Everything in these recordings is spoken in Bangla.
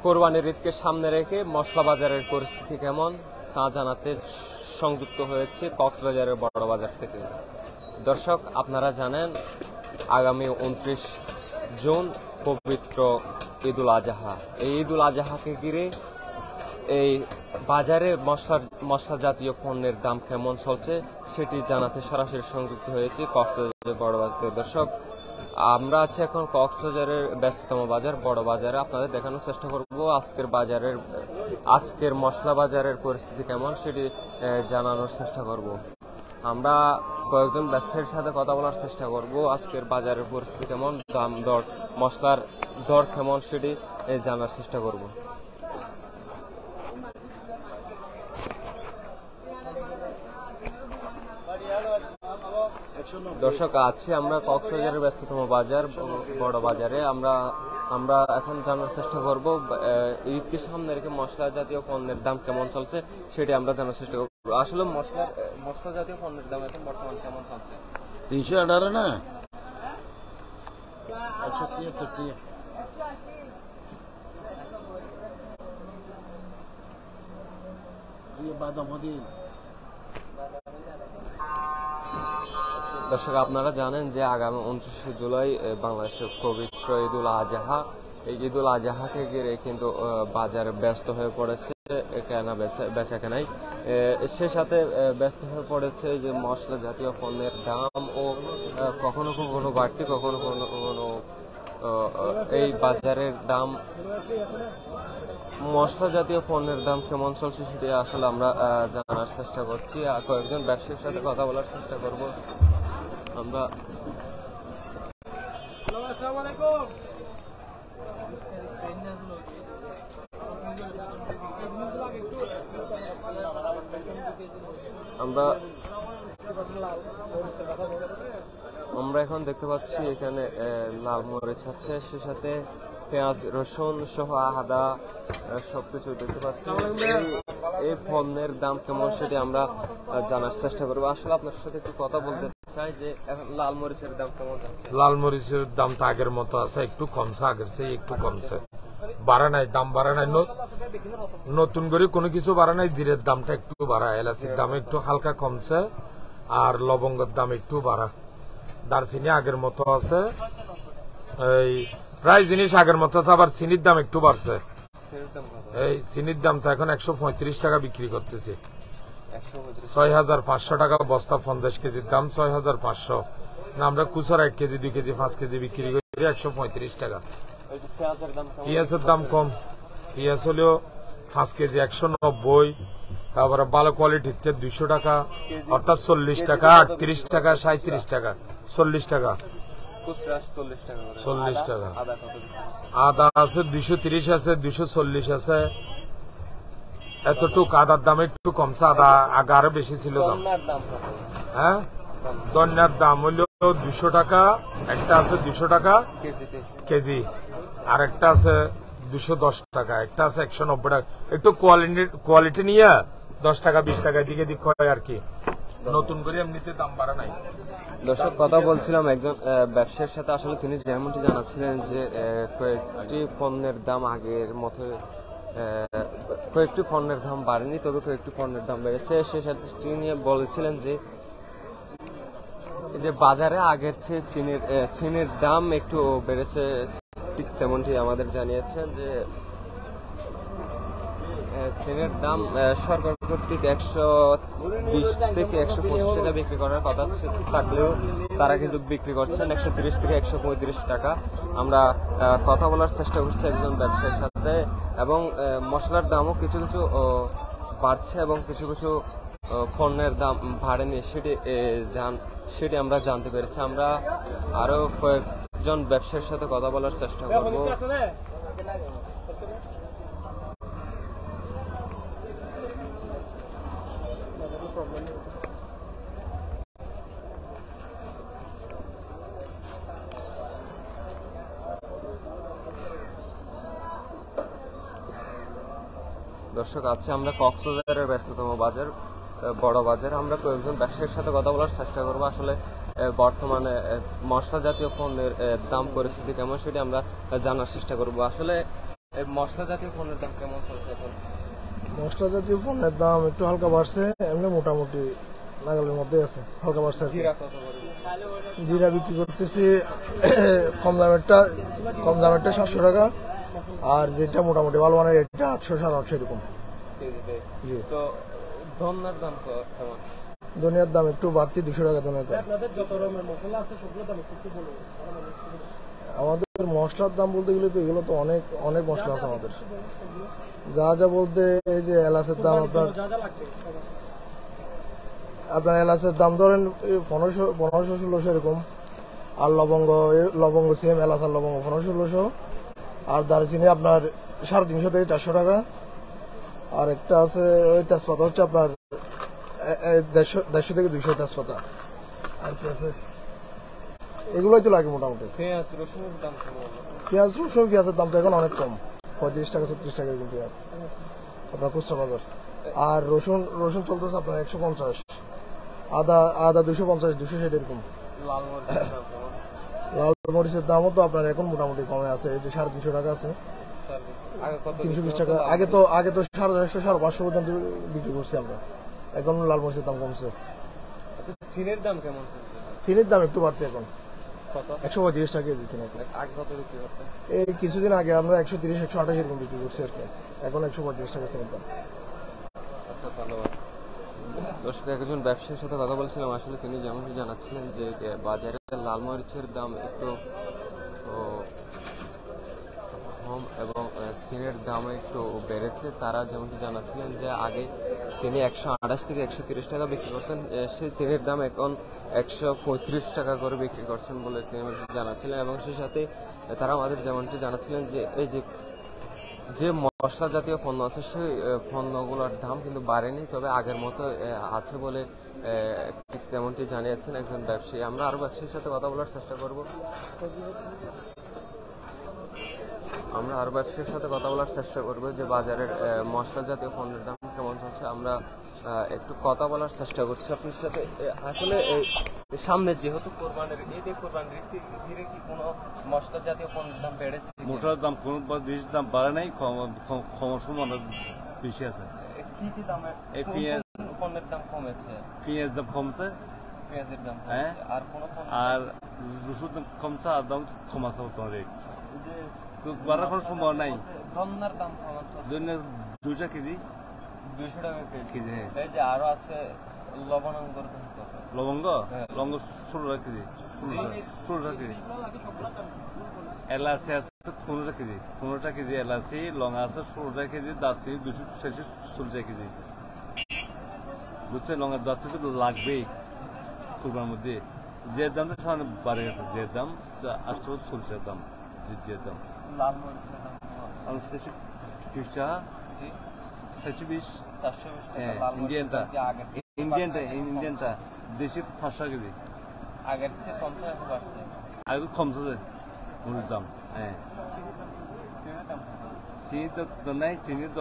কোরবানির ঈদকে সামনে রেখে মশলা বাজারের পরিস্থিতি কেমন তা জানাতে সংযুক্ত হয়েছে কক্সবাজারের বড় বাজার থেকে। দর্শক, আপনারা জানেন আগামী 29 জুন পবিত্র ঈদুল আজহা। এই ঈদুল আজহাকে ঘিরে এই বাজারে মশলা জাতীয় পণ্যের দাম কেমন চলছে সেটি জানাতে সরাসরি সংযুক্ত হয়েছে কক্সবাজারের বড় বাজার। দর্শক, আমরা আছি এখন কক্সবাজারের ব্যস্ততম বাজার বড় বাজারে। আপনাদের দেখানোর চেষ্টা করব আজকের মশলা বাজারের পরিস্থিতি কেমন সেটি জানানোর চেষ্টা করব। আমরা কয়েকজন ব্যবসায়ীর সাথে কথা বলার চেষ্টা করব আজকের বাজারের পরিস্থিতি কেমন, দাম দর মশলার দর কেমন সেটি জানার চেষ্টা করব। দর্শক, আছি আমরা কক্সবাজারের ব্যস্ততম বাজার বড় বাজারে। আমরা এখন জানার চেষ্টা করব ঈদকে সামনে রেখে মশলা জাতীয় পণ্যের দাম কেমন চলছে সেটি আমরা জানার চেষ্টা করব। আসলে মশলা জাতীয় পণ্যের দাম এখন বর্তমান কেমন চলছে? 318 না 176 দর্শক, আপনারা জানেন যে আগামী 29 জুলাই বাংলাদেশের পবিত্র ঈদুল আজহা। এই ঈদুল আজহাকে ঘিরে কিন্তু বাজার ব্যস্ত হয়ে পড়েছে কেনা বেচা কেনাই। সে সাথে ব্যস্ত হয়ে পড়েছে যে মশলা জাতীয় পণ্যের দাম ও কখনো কখনো বাড়তি কখনো কখনো এই বাজারের দাম মশলা জাতীয় পণ্যের দাম কেমন চলছে সেটি আসলে আমরা জানার চেষ্টা করছি। কয়েকজন ব্যবসায়ীর সাথে কথা বলার চেষ্টা করব আমরা। আমরা এখন দেখতে পাচ্ছি এখানে লাল মরিচ আছে, সে সাথে পেঁয়াজ রসুন সহ আদা সবকিছু দেখতে পাচ্ছি। এই পণ্যের দাম কেমন সেটি আমরা জানার চেষ্টা করবো। আসলে আপনার সাথে একটু কথা বলতে চাই যে এখন লাল মরিচের দাম কেমন যাচ্ছে? লাল মরিচের দাম তো আগের মতো আছে, একটু কমছে, আগের চেয়ে একটু কমছে, বাড়া নাই, দাম বাড়া নাই, নতুন করে কোনো কিছু বাড়া নাই। জিরের দামটা একটু বাড়া, এলাচির দাম একটু হালকা কমছে, আর লবঙ্গের দাম একটু বাড়া। দারচিনি আগের মতো আছে, এই প্রায় জিনিস আগের মতো আছে, আবার চিনির দাম একটু বাড়ছে। এই চিনির দাম তো এখন 135 টাকা বিক্রি করতেছে, 6500 টাকা বস্তা। 50 কেজির দাম 6500। আমরা খুচরা 1 কেজি 2 কেজি 5 কেজি বিক্রি করি 135 টাকা। পেঁয়াজের দাম কম, পেঁয়াজ হলেও 5 কেজি 190, তারপরে ভালো কোয়ালিটির 200 টাকা, অর্থাৎ 40 টাকা, 38 টাকা, 37 টাকা, 40 টাকা, 40 টাকা। আদা আছে 230 আছে, 240 আছে, এতটুক। আদার দাম একটু কমছে, আদা আগে আরো বেশি ছিল দাম। হ্যাঁ, ধনিয়ার দাম হলো 200 টাকা, একটা আছে 200 টাকা কেজি, আর একটা আছে 210 টাকা, একটা আছে 190 টাকা। একটু কোয়ালিটি নিয়ে 10 টাকা 20 টাকা দিকে দিক হয় আর কি, নতুন করে এমনিতে দাম বাড়া নাই। দর্শক, কথা বলছিলাম একজন ব্যবসায়ীর সাথে। আসলে তিনি যেমনটি জানাচ্ছিলেন যে কয়েকটি পণ্যের দাম আগের মতো, কয়েকটি পণ্যের দাম বাড়েনি, তবে কয়েকটি পণ্যের দাম বেড়েছে। সে সাথে তিনি বলেছিলেন যে বাজারে আগের চেয়ে চিনির দাম একটু বেড়েছে, ঠিক তেমনটি আমাদের জানিয়েছেন যে চিনির দাম সরকার কর্তৃক 120 থেকে 125 টাকা বিক্রি করার কথা থাকলেও তারা কিন্তু বিক্রি করছেন 130 থেকে 135 টাকা। আমরা কথা বলার চেষ্টা করছি একজন ব্যবসায়ীর সাথে, এবং মশলার দামও কিছু কিছু বাড়ছে এবং কিছু কিছু পণ্যের দাম বাড়েনি, সেটি আমরা জানতে পেরেছি। আমরা আরো কয়েকজন ব্যবসায়ীর সাথে কথা বলার চেষ্টা করব। দর্শক, আছি আমরা কক্সবাজারের ব্যস্ততম বাজার বড় বাজার। আমরা কয়েকজন ব্যবসায়ীর সাথে কথা বলার চেষ্টা করব আসলে বর্তমানে মশলা জাতীয় পণ্যের দাম পরিস্থিতি কেমন সেটি আমরা জানার চেষ্টা করব। আসলে এই মশলা জাতীয় পণ্যের দাম কেমন চলছে এখন? মশলা জাতীয় পণ্যের দাম একটু হালকা বাড়ছে, এমনি মোটামুটি নাগালের মধ্যে আছে, হালকা বাড়ছে আর কি। জিরা কত করে? জিরা বিক্রি করতেছি কম দামেরটা 700 টাকা, আর যেটা মোটামুটি ভালো মানের এটা 800 850 এরকম কেজিতে? জি। তো ধন্যার দাম কেমন? ধনিয়ার দাম একটু বাড়তি, 200 টাকা ধনিয়ার দাম। আমাদের মশলার দাম বলতে গেলে তো এগুলো তো অনেক অনেক মশলা আছে আমাদের। যা যা বলতে এই যে এলাচের দাম আপনার এলাচের দাম ধরেন 1500-1600 এরকম, আর লবঙ্গ সেম, এলাচ আর লবঙ্গ 1500-1600, আর দারচিনি আপনার 350 থেকে 400 টাকা, আর একটা আছে ওই তেজপাতা হচ্ছে আপনার 150 থেকে 200 তেজপাতা। আর কি আছে, এগুলোই তো লাগে মোটামুটি। পেঁয়াজ রসুনের দাম কেমন? পেঁয়াজের দাম তো এখন অনেক কম, 35 টাকা 36 টাকা এরকম পেঁয়াজ আপনার খুচরা বাজার। আর রসুন চলতেছে আপনার 150, আদা 250 260 এরকম। লাল মরিচের দাম কেমন? লাল মরিচের দামও তো আপনার এখন মোটামুটি কমে আছে, এই যে 350 টাকা আছে, আগে কত? 320 টাকা। আগে তো 450 550 পর্যন্ত বিক্রি করছি আমরা, এখন লাল মরিচের দাম কমছে। আচ্ছা, চিনির দাম কেমন চলছে? চিনির দাম একটু বাড়তে, এখন কত? 135 টাকা কেজি চিনি। আগে কত বিক্রি করতে? এই কিছুদিন আগে আমরা 130 128 এরকম বিক্রি করছি আর কি, এখন 135 টাকা চিনির দাম। আচ্ছা, ধন্যবাদ। দর্শক, একজন ব্যবসায়ীর সাথে কথা বলছিলাম, আসলে তিনি যেমনটি জানাচ্ছিলেন যে বাজারে লাল মরিচের দাম একটু কম এবং চিনির দাম একটু বেড়েছে। তারা যেমনটি জানাচ্ছিলেন যে আগে চিনি 128 থেকে 130 টাকা বিক্রি করতেন, সেই চিনির দাম এখন 135 টাকা করে বিক্রি করছেন বলে তিনি জানাচ্ছিলেন। এবং সেই সাথে তারা আমাদের যেমনটি জানাচ্ছিলেন যে এই যে মশলা জাতীয় পণ্য আছে সেই পণ্যগুলোর দাম কিন্তু বাড়েনি, তবে আগের মতো আছে বলে ঠিক তেমনটি জানিয়েছেন একজন ব্যবসায়ী। আমরা আরো ব্যবসায়ীর সাথে কথা বলার চেষ্টা করব। যে বাজারের মশলা জাতীয় পণ্যের দাম কেমন চলছে। আমরা একটু কথা বলার চেষ্টা করছি আপনার সাথে। আসলে সামনে যেহেতু কোরবানির ধীরে কি কোনো মশলা জাতীয় পণ্যের দাম বেড়েছে? মোটার দাম কোন জিনিসের দাম বাড়ে নাই, সমান বেশি আছে। কি কি দামের পেঁয়াজ পণ্যের দাম কমেছে? পেঁয়াজ দাম কমছে, পেঁয়াজের দাম হ্যাঁ, কমেছে। আর কোন আর রসুন দাম কমছে, আর দাম কমাছে তোমার রেট তো বাড়ার কোনো সম্ভব নাই। ধন্যার দাম কেমন চলছে? 200 কেজি 200 টাকা কেজি। হ্যাঁ। এই যে আরো আছে লবণাঙ্গর দাম কত? লবঙ্গ হ্যাঁ। 16 টাকা কেজি, 16 টাকা কেজি। এলাচি আছে 15 কেজি, 15 টাকা কেজি এলাচি। লঙ্কা আছে 16 টাকা কেজি, দারচিনি 240 টাকা কেজি। বুঝছেন, লঙ্কার দারচিনি তো লাগবেই কুরবানির মধ্যে। যে দামটা সামনে বাড়ে গেছে, যে দাম 840 দাম, যে দাম। লাল মরিচের দাম কেমন? আমি 420 টাকা, জি 420। 420 টাকা হ্যাঁ, লাল মরিচের ইন্ডিয়ানটা দাম কি আগের থেকে ইন্ডিয়ানটা দেশি 500 কেজি। আগের চেয়ে 50 টাকা বাড়ছে। আগে তো কমছে যে মরিচ দাম। হ্যাঁ, চিনির দাম কত? চিনি তো নাই, চিনি তো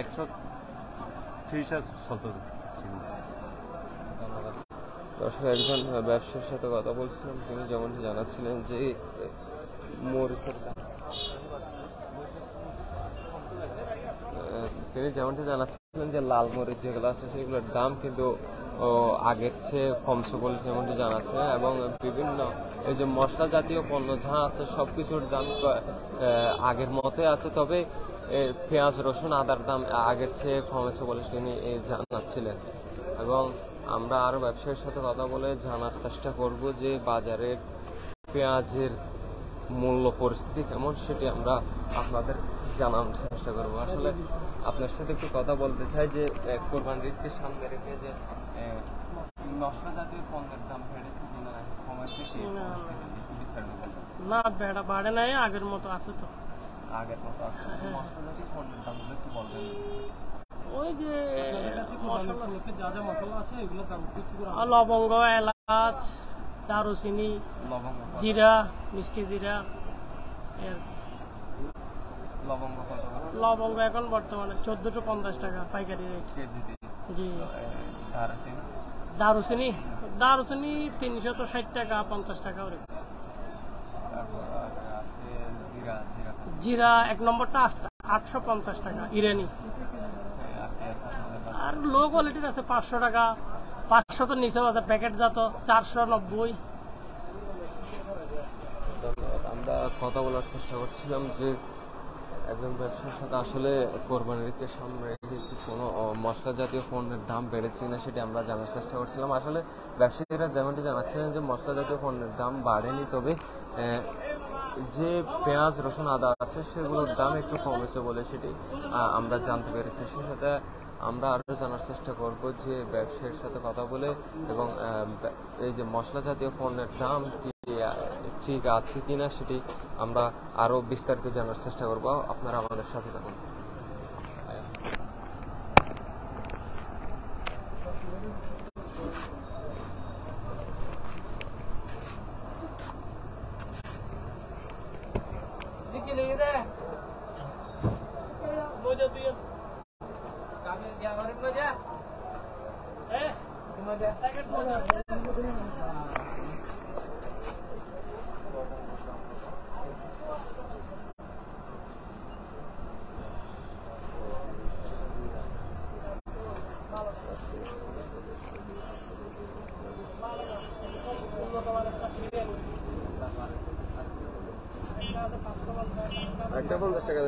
130 টাকা চলতেছে চিনি। ধন্যবাদ। দর্শক, একজন ব্যবসায়ীর সাথে কথা বলছিলাম, তিনি যেমনটি জানাচ্ছিলেন যে মরিচের দাম যে লাল মরিচ যেগুলো আছে সেগুলোর দাম কিন্তু আগের চেয়ে কমছে বলে যেমনটি জানাচ্ছিলেন। এবং বিভিন্ন এই যে মশলা জাতীয় পণ্য যা আছে সবকিছুর দাম আগের মতোই আছে, তবে পেঁয়াজ রসুন আদার দাম আগের চেয়ে কমেছে বলে তিনি জানাচ্ছিলেন। এবং আমরা আরো ব্যবসায়ীর সাথে কথা বলে জানার চেষ্টা করব যে বাজারের পেঁয়াজের মূল্য পরিস্থিতি কেমন, সেটি আমরা আপনাদের জানানোর চেষ্টা করব। আসলে আপনার সাথে একটু কথা বলতে চাই যে কোরবানির ঈদকে সামনে রেখে যে মশলা জাতীয় পণ্যের দাম বেড়েছে কিনা কমেছে কি বিস্তারিত না, বেড়া বাড়ে নাই, আগের মতো আছে তো। আগের মতো আছে? মশলা জাতীয় পণ্যের দামগুলো একটু বলবেন? ওই যে লবঙ্গ, এলাচ, দারুচিনি, লবঙ্গ জিরা, মিষ্টি জিরা। লবঙ্গ কত করে? লবঙ্গ এখন বর্তমানে 1450 টাকা পাইকারি রেট কেজি দিয়ে। জি। দারুচিনি? দারুচিনি 360 টাকা 50 টাকা ওরকম। তারপর আছে জিরা। জিরা 1 নম্বরটা 850 টাকা ইরানি। আর লো কোয়ালিটির আছে 500 টাকা, 500 তো নিচে আছে, প্যাকেট জাত 490। আমরা কথা বলার চেষ্টা করছিলাম যে একজন ব্যবসায়ীর সাথে আসলে কোরবানির ঈদকে সামনে রেখে কি কোনো মশলা জাতীয় পণ্যের দাম বেড়েছে কিনা সেটি আমরা জানার চেষ্টা করছিলাম। আসলে ব্যবসায়ীরা যেমনটি জানাচ্ছিলেন যে মশলা জাতীয় পণ্যের দাম বাড়েনি, তবে যে পেঁয়াজ রসুন আদা আছে সেগুলোর দাম একটু কমেছে বলে সেটি আমরা জানতে পেরেছি। সেই সাথে আমরা আরও জানার চেষ্টা করব যে ব্যবসায়ীর সাথে কথা বলে, এবং এই যে মশলা জাতীয় পণ্যের দাম কি ঠিক আছে কিনা সেটি আমরা আরো বিস্তারিত জানার চেষ্টা করব। আপনারা আমাদের সাথে থাকুন। একটা 50 টাকা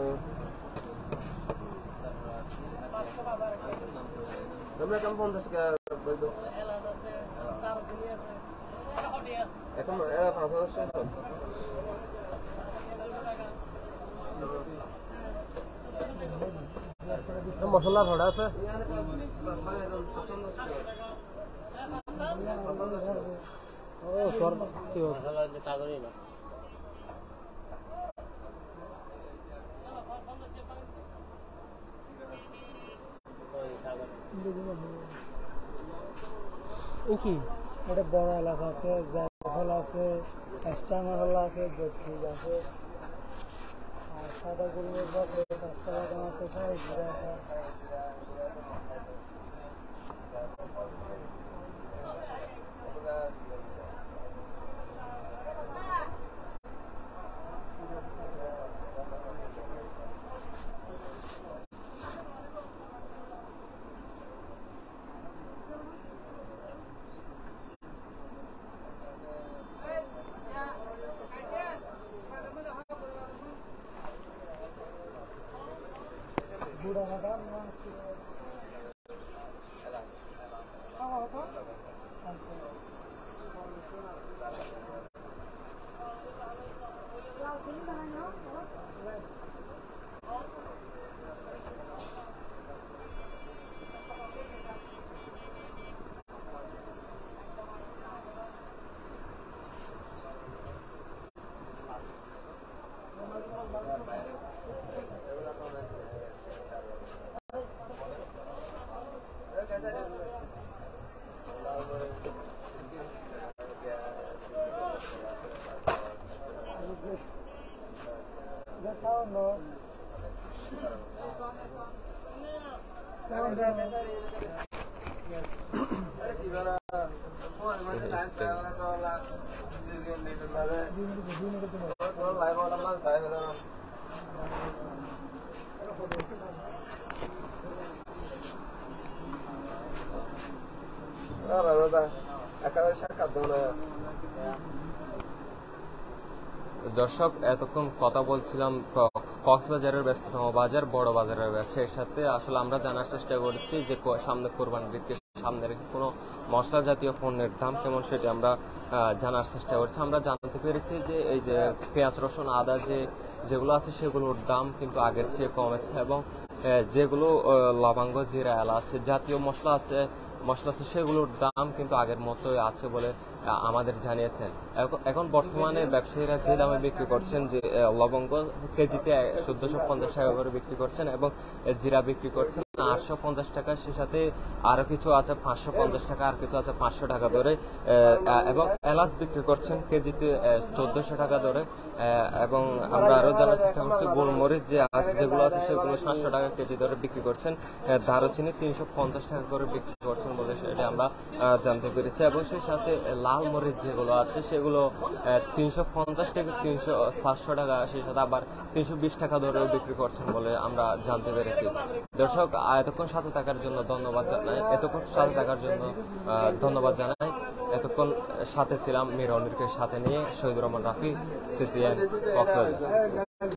তোমরা কম 50 টাকা বলতো এখন 5000 টাকা মশলা ভরা আছে। ও তোর কি মশলা কাগরি না কি এটা বড় এলাচ আছে, জায়ফল আছে, এক্সট্রা মশলা আছে, দক্ষিণ আছে, আর সাদা গোলমরিচ আছে, 5 টাকা দাম আছে, সাই জিরা আছে। দর্শক, এতক্ষণ কথা বলছিলাম কক্সবাজারের ব্যস্ততম বাজার বড় বাজারের ব্যবসায়ীর সাথে। আসলে আমরা জানার চেষ্টা করেছি যে সামনে কোরবানির ঈদকে সামনে রেখে কোনো মশলা জাতীয় পণ্যের দাম কেমন সেটি আমরা জানার চেষ্টা করছি। আমরা জানতে পেরেছি যে এই যে পেঁয়াজ রসুন আদা যেগুলো আছে সেগুলোর দাম কিন্তু আগের চেয়ে কমেছে, এবং যেগুলো লবঙ্গ জিরা এলাচ জাতীয় মশলা আছে সেগুলোর দাম কিন্তু আগের মতোই আছে বলে আমাদের জানিয়েছেন। এখন বর্তমানে ব্যবসায়ীরা যে দামে বিক্রি করছেন, যে লবঙ্গ কেজিতে 1450 টাকা করে বিক্রি করছেন এবং জিরা বিক্রি করছেন 850 টাকা, সে সাথে আরো কিছু আছে 550 টাকা, আর কিছু আছে 500 টাকা ধরে, এবং এলাচ বিক্রি করছেন কেজিতে 1400 টাকা ধরে। এবং আমরা আরো জানার চেষ্টা করছি গোলমরিচ যেগুলো আছে সেগুলো 700 টাকা কেজি ধরে বিক্রি করছেন। দারুচিনি 350 টাকা করে বিক্রি করছেন বলে সেটা আমরা জানতে পেরেছি। এবং সেই সাথে লাল মরিচ যেগুলো আছে সেগুলো 350 থেকে 400 টাকা, সেই সাথে আবার 320 টাকা ধরেও বিক্রি করছেন বলে আমরা জানতে পেরেছি। দর্শক, এতক্ষণ সাথে থাকার জন্য ধন্যবাদ জানাই। এতক্ষণ সাথে ছিলাম মীর অনিরকে সাথে নিয়ে, শহীদুর রহমান রাফি, CCN কক্সবাজার।